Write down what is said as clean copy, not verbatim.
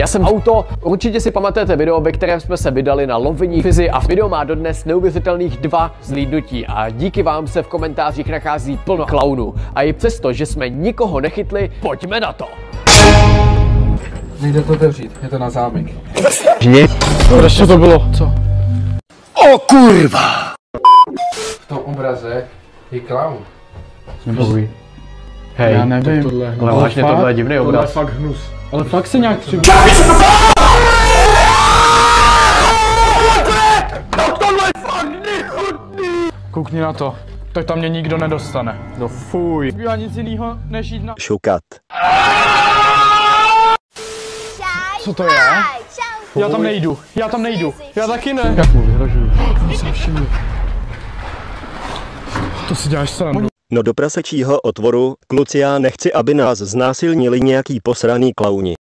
Já jsem auto, určitě si pamatujete video, ve kterém jsme se vydali na lovení Fizy a video má dodnes neuvěřitelných 2 zhlídnutí a díky vám se v komentářích nachází plno klaunů. A i přesto, že jsme nikoho nechytli, pojďme na to! Nejde to otevřít, je to na zámek. Proč to bylo? Co? O kurva! V tom obraze je klaun. Hej, já nevím. ale vážně tohle je divný obraz. Tohle je fakt hnus. Ale fakt se nějak třeba... Tohle je fakt nechutný! Koukni na to. Tak tam mě nikdo nedostane. No fuj. Já nic jiného než jít na... Šukat. Co to je? Já tam nejdu. Já tam nejdu. Já taky ne. Jak mu vyhrožuju? To si děláš srandu. No do prasečího otvoru, kluci, já nechci, aby nás znásilnili nějaký posraný klauni.